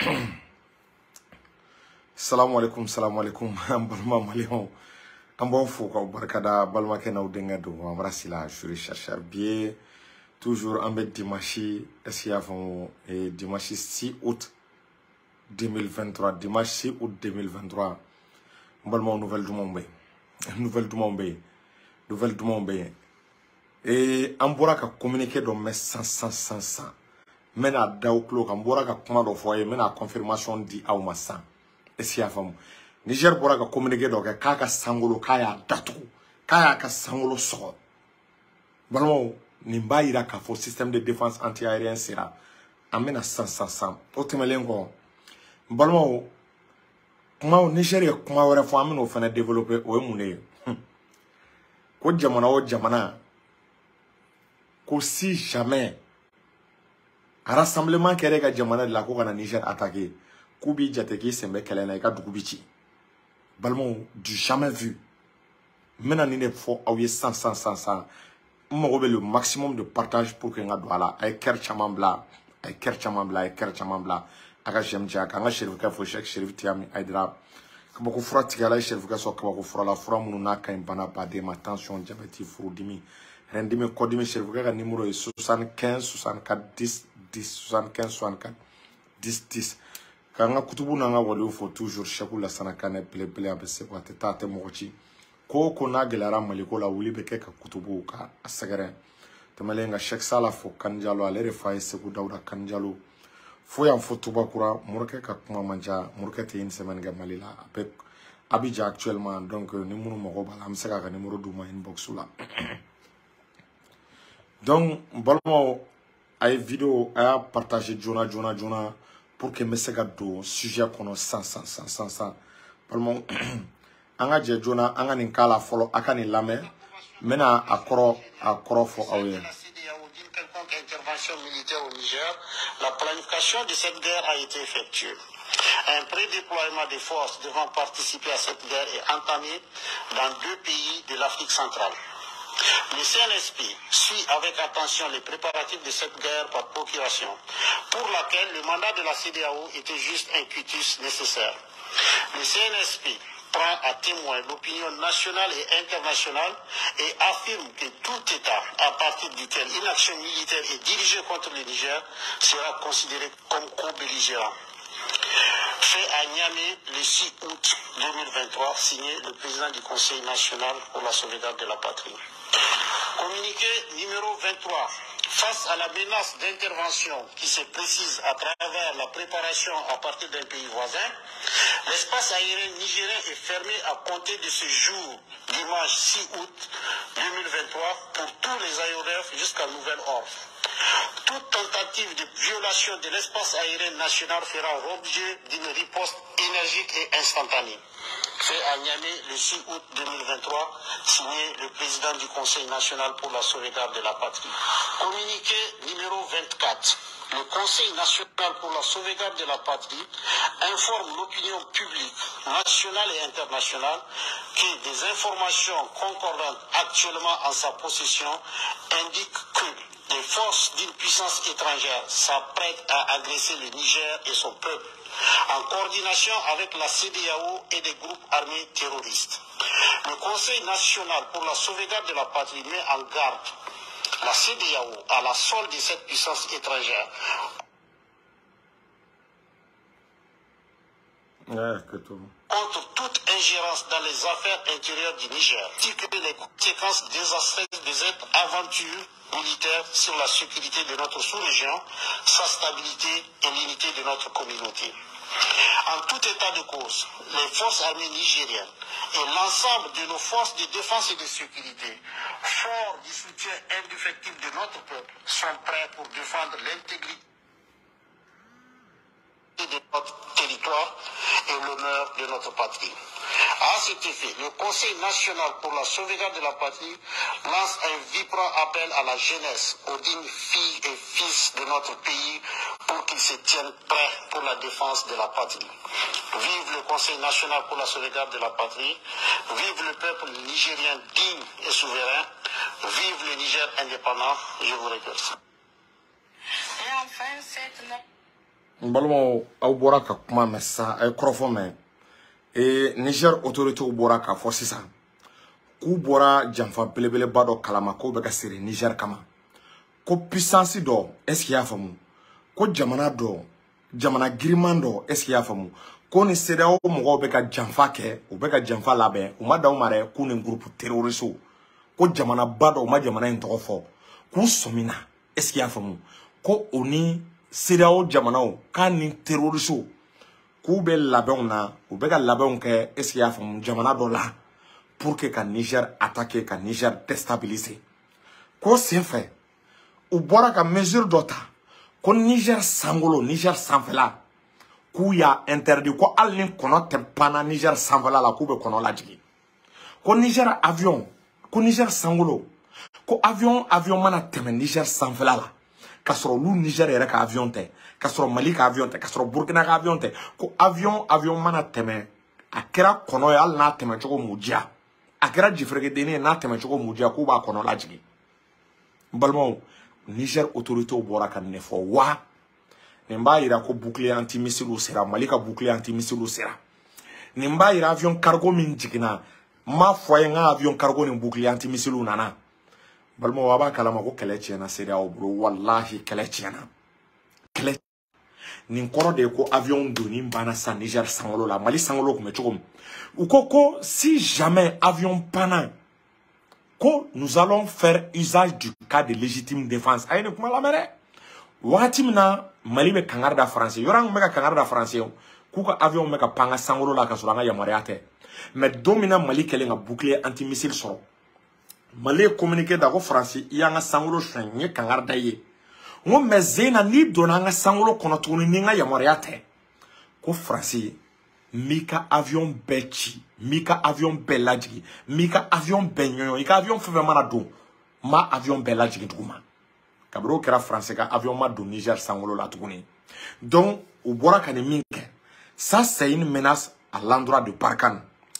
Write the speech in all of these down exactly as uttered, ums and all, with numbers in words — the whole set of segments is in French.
Salam alaikum, salam alaikum, balma malion. Un bon fou, quand barkada, balma kena ou denga do, embrasse la, je recherche bien. Toujours en bête dimanche, est-ce qu'il y a et dimanche six août deux mille vingt-trois, dimanche six août deux mille vingt-trois. Balma nouvelle du monde, nouvelle du monde, nouvelle du monde. Et on pourra communiquer dans mes cent, cent, cent, cent. Mais à Daouklo, on pourra commander au foyer, mais la confirmation dit à Oumassan. Est-ce qu'il y a femme? Niger pourra communiquer dans Kaka Sangolo, Kaya Datou, Kaya Sangolo Soro. Balma, Nimba ira ka fo système de défense anti-aérien sera. Amena cent, cent, cent. Otemelengo. Balma, kuma o Nigeria kuma wera fo amena o fana développer o emune. Ko jamana o jamana. Ko si jamais un rassemblement kere ka jamana de la ko kana Niger attaqué. Kubi jateki sembe kelena ka dukubichi. Balma du jamais vu. Mena ni ne fo awie cent, cent, cent, cent. Le maximum de partage pour que nous ayons un cœur chamambla, un cœur chamambla, un cœur chamambla. Aga j'aime déjà, quand je suis venu chez Chérif Tiami, Aydra, quand je suis venu chez Chérif Tiami, quand je suis venu la froid, mon n'a qu'un bana pas de ma tension diabétique, fourdimi. Rendimi codimi Chérif Tiami, numéro soixante-quinze, soixante-quatre, dix, dix, soixante-quinze, soixante-quatre, dix, dix. Quand on a kutubu nanga wali, il faut toujours chaque la sanakane, ple ple abese, quoi, teta te mochi. Ko ko na gelara maliko la wuli beke ka kutubu ka asagare tamalenga shek sala fo kanjalo alere fa seku dawda kanjalo fo yan fo tuba kura murke ka kuma manja murke te une semaine ga malila avec Abidjan actuellement donc ni munu mako bala am seka ka numéro du ma inbox là donc balmo ay vidéo a partager jona jona jona pour que me seka do sujet kono cent cent cent cent balmo anga je jona anga ninkala follow akani lame mena akoro akoro fo awe quelconque intervention militaire au Niger, la planification de cette guerre a été effectuée. Un prédéploiement des forces devant participer à cette guerre est entamé dans deux pays de l'Afrique centrale. Le C N S P suit avec attention les préparatifs de cette guerre par procuration, pour laquelle le mandat de la C D A O était juste un quitus nécessaire. Le C N S P prend à témoin l'opinion nationale et internationale et affirme que tout État à partir duquel une action militaire est dirigée contre le Niger sera considéré comme co-belligérant. Fait à Niamey le six août deux mille vingt-trois, signé le président du Conseil national pour la sauvegarde de la patrie. Communiqué numéro vingt-trois. Face à la menace d'intervention qui se précise à travers la préparation à partir d'un pays voisin, l'espace aérien nigérien est fermé à compter de ce jour, dimanche six août deux mille vingt-trois, pour tous les aéronefs jusqu'à nouvel ordre. Toute tentative de violation de l'espace aérien national fera l'objet d'une riposte énergique et instantanée. Fait à Niamey le six août deux mille vingt-trois, signé le président du Conseil national pour la sauvegarde de la patrie. Communiqué numéro vingt-quatre. Le Conseil national pour la sauvegarde de la patrie informe l'opinion publique nationale et internationale que des informations concordantes actuellement en sa possession indiquent que des forces d'une puissance étrangère s'apprêtent à agresser le Niger et son peuple, en coordination avec la C D A O et des groupes armés terroristes. Le Conseil national pour la sauvegarde de la patrie met en garde la C D A O à la solde de cette puissance étrangère. Ouais, que tout. Contre toute ingérence dans les affaires intérieures du Niger, ainsi que les conséquences désastreuses de cette aventure militaire sur la sécurité de notre sous-région, sa stabilité et l'unité de notre communauté. En tout état de cause, les forces armées nigériennes et l'ensemble de nos forces de défense et de sécurité, forts du soutien indéfectible de notre peuple, sont prêts pour défendre l'intégrité de notre territoire et l'honneur de notre patrie. À cet effet, le Conseil national pour la sauvegarde de la patrie lance un vibrant appel à la jeunesse, aux dignes filles et fils de notre pays pour qu'ils se tiennent prêts pour la défense de la patrie. Vive le Conseil national pour la sauvegarde de la patrie, vive le peuple nigérien digne et souverain, vive le Niger indépendant. Je vous remercie. Et enfin, cette balmo au bora ka kuma messa ay krofo me e Niger autorité au bora ka fo sisa ku bora janfa belebele bado kalama ko be ka siri Niger kama ko puissance do est ce qu'il y a famu ko jamana do jamana griman do est ce qu'il y a famu ko ni sera o mo be ka janfa ke o be ka janfa labe o ma daw mare ku ni groupe terroriste ko jamana bado o ma jamana en fo ku somina est ce qu'il y a famu ko oni sera o jamana o kan ni terroriste ku be labon na o be ka labon ke est ce qu'il y a famu jamana do la pour que ka Niger attaquer ka Niger déstabiliser ko c'est fait ou bora ka mesure d'ota ko Niger sangolo Niger sanfela ku ya interdit ko alni kono te pana Niger sanfela la ku be kono la jigi ko Niger avion ko Niger sangolo ko avion avion mana teme Niger sanfela la kasoro lu Niger era ka avion te kasoro Mali ka avion te kasoro Burkina ka avion te ko avion avion mana teme akira kono ya al na teme choko mujia akira jifrege deni na teme choko mujia ku ba kono la jigi balmo Niger autorité au bora kan nefo wa nemba ira ko bouclier antimissile sera Malika bouclier antimissile sera nemba ira avion cargo min jigina ma foye nga avion cargo ni bouclier antimissile nana balmo waba kalama ko kele tiena sera o bro wallahi kele tiena kele nin koro de ko avion doni bana sa Niger sangolo la Mali sangolo ko me chogom ukoko si jamais avion pana ko nous allons faire usage du cas de légitime défense ayne kuma la mere wati mina Mali be kangarda français yorang meka kangarda français ku ka avion meka panga sangolo la ka suranga ya mariate mais domina Mali kele nga bouclier antimissile soro Mali communiquer da ko français yanga sangolo shenye kangarda ye ngo mezena ni donanga sangolo kono tuni ninga ya mariate ko français Mika avion bechi, Mika avion beladji, Mika avion benyon, Ika avion feve manado, ma avion beladji touma. Kabro kera français ka avion ma do Niger sangolo la touni. Donc, au bora kane minke, ça c'est une menace à l'endroit de Barkhane.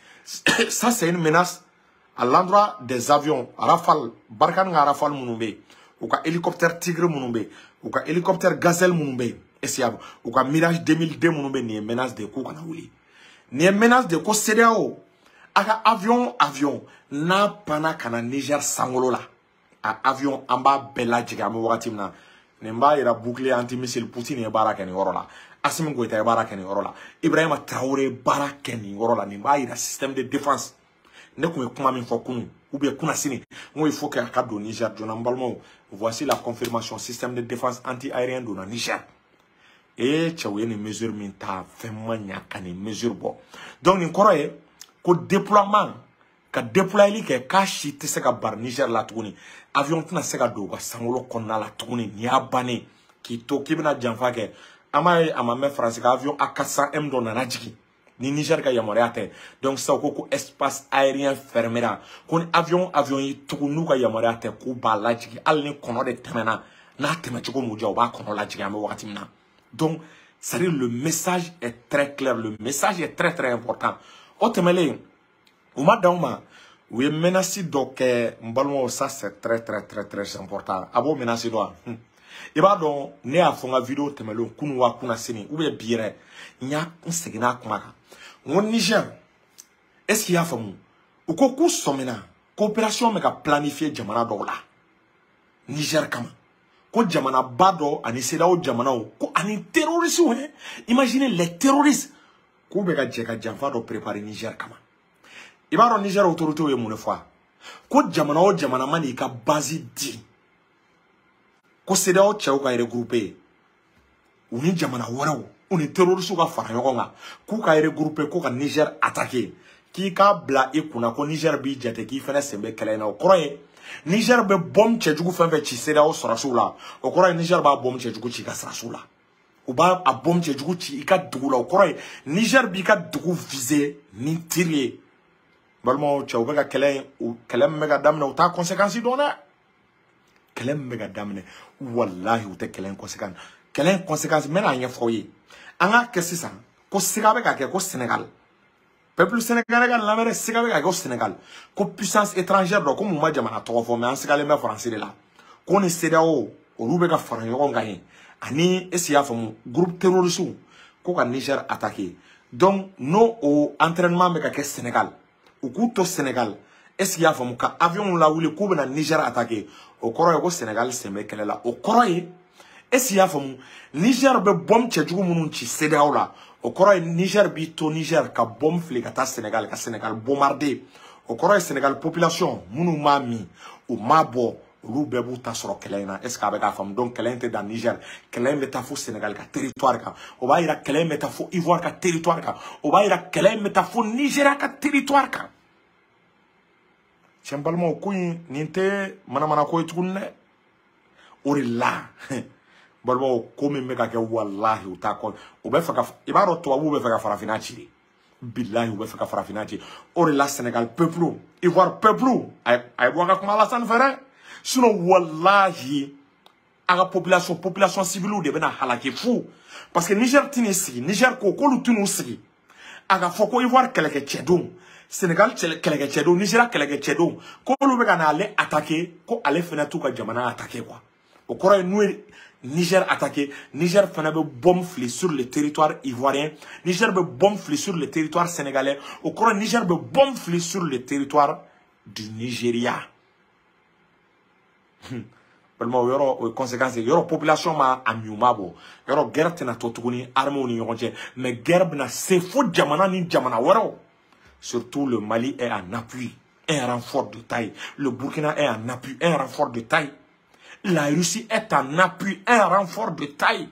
Ça c'est une menace à l'endroit des avions Rafale, Barkhane nga Rafale Mounoumbe, ou ka hélicoptère Tigre Mounoumbe, ou ka hélicoptère Gazelle Mounoumbe. Ou ka Mirage deux mille deux Mounoumbe ni menace de kou kana wuli. Ni menace de ko C D A O aka avion avion na pana kana Niger sangolo la a avion amba bella jiga mo wakati na nemba ira bouclier antimissile Poutine e baraka ni orola Assimi Goïta e baraka ni orola Ibrahima Traoré baraka ni orola nemba ira système de défense ne kuma kuma min fo kunu ou bien kuna sini mo il faut que akado Niger jona mbalmo voici la confirmation système de défense anti-aérien do na Niger. Et tu as une mesure minta vraiment une mesure bon. Donc ni croyez que déploiement que déployer que cachi te se ka bar Niger la tourner avion tuna se ka do ka sangolo konna la tourner ni abane ki to ki bina janfa ke ama ama me français ka avion A quatre cents M don na jigi ni Niger ka yamoriate donc ça ko espace aérien fermé là kon avion avion yi tugunu ka yamoriate ko ba la jigi al ni kono de temena na tema chiko muja ba kono la jigi am wakati mina. Donc, c'est le message est très clair, le message est très très important. Otemele, ou madama, oui menacé donc mbalmo ça c'est très très très très important. Abo menacé doa. Et bah donc, ne a fait une vidéo temelo kunwa kuna sini ou bien bire, nya nsegina kumaka. Mon Niger, est-ce qu'il y a famu? Ou koku somena, coopération meka planifié jamana dola. Niger kama. Ko jamana bado ani seda o jamana o ko ani terroriste o he imaginez les terroristes ko be ka jeka janfa do préparer Niger kama ibaro Niger autorité o ye mun fois ko jamana o jamana mani ka base di ko seda o chew ka regrouper uni jamana warawo uni terroriste ka fara yokonga ko ka regrouper ko ka Niger attaquer ki ka bla e kuna ko Niger bi jate ki fena sembe kala na o croye Niger be bom chejugu fenfe chi seda o sorasula o koroy Niger ba bom chejugu chi ka sarasula o ba a bom chejugu chi ika dugula o koroy Niger bi ka dugu visé ni tirer balmo chawbe ka kelen o kelen mega damne o ta conséquences dona kelen mega damne wallahi o te kelen conséquences kelen conséquences mena anya foye anga kesisa ko sigabe ka ke ko Sénégal peuple sénégalais la mer sénégalais au Sénégal ko puissance étrangère do ko muma jamana to fo mais en sénégalais mais français de là ko ni C D A O o rube ka fara yo ngahi ani esi ya famu groupe terroriste ko ka Niger attaqué donc no au entraînement me ka ke Sénégal ou ku to Sénégal esi ya famu ka avion la wuli ko na Niger attaqué o koro ko Sénégal sembe kelela o koro ye esi ya famu Niger be bom chejugu munun ci C D A O la o koro Niger bi to Niger ka bom fli ka ta Sénégal ka Sénégal bombarder o koro Sénégal population munu ma mi o ma bo olu bɛɛ b'u ta sɔrɔ kɛlɛ in na est ce que a bɛ k'a faamu donc kɛlɛ in tɛ dan Niger kɛlɛ in bɛ taa fo Sénégal ka territoire kan o b'a yira kɛlɛ in bɛ taa fo Ivoire ka territoire kan o b'a yira kɛlɛ in bɛ taa fo Nigeria ka territoire kan tiɲɛ balimaw ko in nin tɛ manamana ko ye tuguni dɛ o de la balimaw ko min bɛ ka kɛ walahi u t'a kɔ u bɛ fɛ ka i b'a dɔn tubabuw bɛ fɛ ka farafinna ci de bilahi u bɛ fɛ ka farafinna ci o de la Sénégal peuple Ivoire peuple a ye bɔ a ka kuma Alassane fɛ dɛ sinon wallahi aga population population civile de bena halaki fou parce que Niger tini sigi Niger ko ko lu tunu sigi aga foko Ivoire keleke tchedon Sénégal keleke tchedon Niger keleke tchedon ko lu be kana aller attaquer ko aller fena tout ka jamana attaquer quoi au corps nous Niger attaqué Niger fena be bombe fli sur le territoire ivoirien Niger be bombe fli sur le territoire sénégalais au corps Niger be bombe fli sur le territoire du Nigeria. Vraiment yoro conséquences yoro population ma amiumabo yoro guerre tena totuguni armée ni yonje mais guerre bna c'est fou jamana ni jamana waro surtout le Mali est en appui un renfort de taille le Burkina est en appui un renfort de taille la Russie est en appui un renfort de taille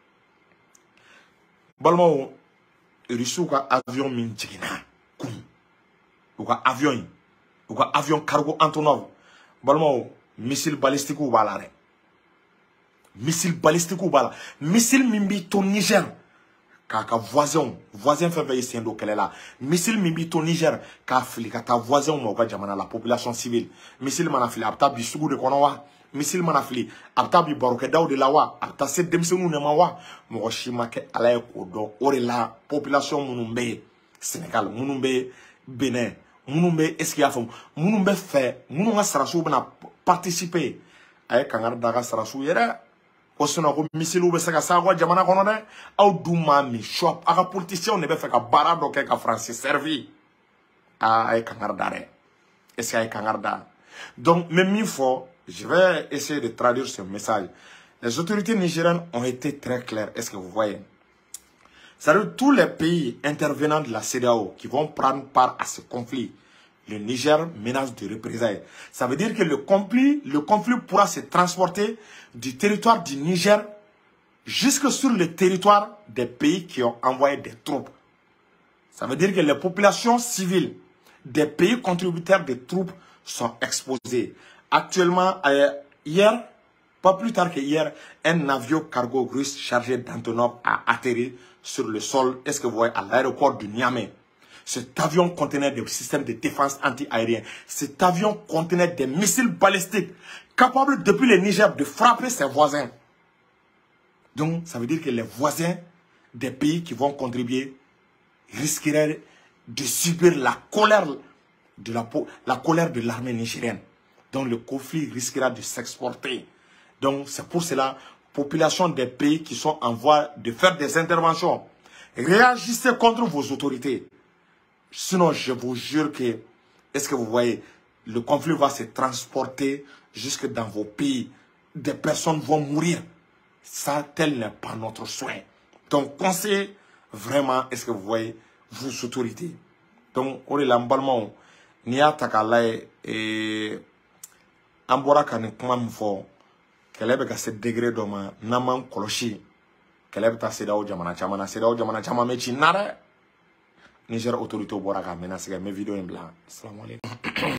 balmo Russie ka avion min jigina kum ou ka avion ou ka avion cargo Antonov balmo missile balistique ou bala re missile balistique ou bala missile mimbi to Niger ka ka voisin voisin fait veiller sendo kele la missile mimbi to Niger ka fli ka ta voisin mo ka jamana la population civile missile manafili apta bi sugu de kono wa missile manafili apta bi baroke daw de la wa apta se demsenu ne ma wa mo shima ke ala ko do ore la population munumbe Sénégal munumbe Bénin munumbe est-ce qu'il y a fond munumbe fait mununga sarasu bana participer ay kangar daga sarasu yera o sona ko misilu be saka sa ko jamana kono de aw duma mi shop aka politicien ne be fe ka bara do ke ka français servi ay kangar dare est-ce ay kangar da donc même mille fois je vais essayer de traduire ce message les autorités nigériennes ont été très claires est-ce que vous voyez c'est-à-dire tous les pays intervenants de la C D A O qui vont prendre part à ce conflit. Le Niger menace de représailles. Ça veut dire que le conflit, le conflit pourra se transporter du territoire du Niger jusque sur le territoire des pays qui ont envoyé des troupes. Ça veut dire que les populations civiles des pays contributeurs des troupes sont exposées. Actuellement, euh, hier, pas plus tard que hier, un avion cargo russe chargé d'Antonov a atterri sur le sol, est-ce que vous voyez, à l'aéroport du Niamey. Cet avion contenait des systèmes de défense anti-aériens. Cet avion contenait des missiles balistiques capables depuis le Niger de frapper ses voisins. Donc, ça veut dire que les voisins des pays qui vont contribuer risqueraient de subir la colère de la, la colère de l'armée nigérienne. Donc, le conflit risquera de s'exporter. Donc, c'est pour cela, population des pays qui sont en voie de faire des interventions, réagissez contre vos autorités. Sinon, je vous jure que, est-ce que vous voyez, le conflit va se transporter jusque dans vos pays. Des personnes vont mourir. Ça, tel n'est pas notre souhait. Donc, conseil, vraiment, est-ce que vous voyez, vos autorités. Donc, on est l'emballement. Nia takalae et Ambora kane kuma mfo. Kelebe ka se degré doma naman koloshi. Kelebe ta seda o jamana chamana seda o jamana chama mechi nare. Niger autorité au Boraka, maintenant c'est mes vidéos en blanc. Salam alaikum.